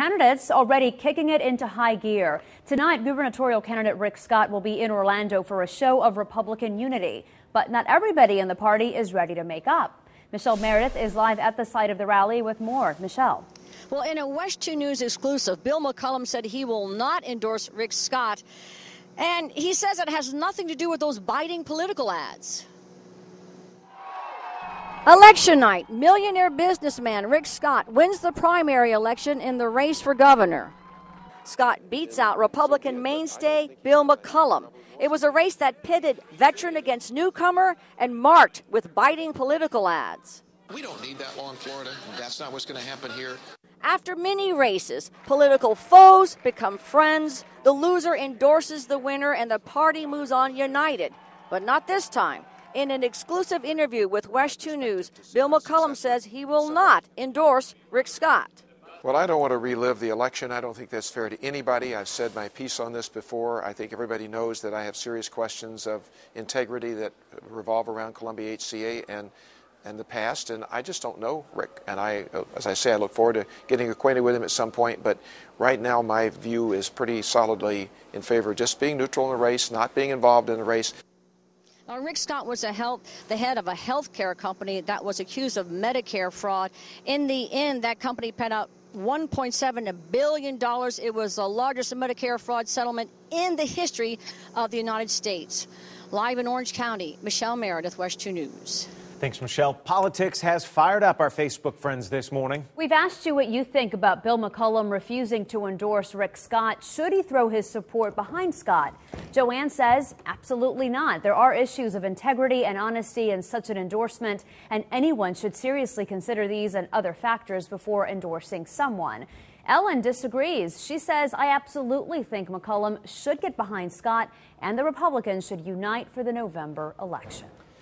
candidates already kicking it into high gear. Tonight, gubernatorial candidate Rick Scott will be in Orlando for a show of Republican unity. But not everybody in the party is ready to make up. Michelle Meredith is live at the site of the rally with more. Michelle. Well, in a WESH 2 News exclusive, Bill McCollum said he will not endorse Rick Scott. And he says it has nothing to do with those biting political ads. Election night, millionaire businessman Rick Scott wins the primary election in the race for governor. Scott beats out Republican mainstay Bill McCollum. It was a race that pitted veteran against newcomer and marked with biting political ads. We don't need that law in Florida. That's not what's going to happen here. After many races, political foes become friends. The loser endorses the winner and the party moves on united. But not this time. In an exclusive interview with WESH 2 News, Bill McCollum says he will not endorse Rick Scott. Well, I don't want to relive the election. I don't think that's fair to anybody. I've said my piece on this before. I think everybody knows that I have serious questions of integrity that revolve around Columbia HCA and the past, and I just don't know Rick. And as I say, I look forward to getting acquainted with him at some point, but right now my view is pretty solidly in favor of just being neutral in the race, not being involved in the race. Now, Rick Scott was the head of a health care company that was accused of Medicare fraud. In the end, that company paid out $1.7 billion. It was the largest Medicare fraud settlement in the history of the United States. Live in Orange County, Michelle Meredith, WESH 2 News. Thanks, Michelle. Politics has fired up our Facebook friends this morning. We've asked you what you think about Bill McCollum refusing to endorse Rick Scott. Should he throw his support behind Scott? Joanne says absolutely not. There are issues of integrity and honesty in such an endorsement, and anyone should seriously consider these and other factors before endorsing someone. Ellen disagrees. She says, I absolutely think McCollum should get behind Scott, and the Republicans should unite for the November election.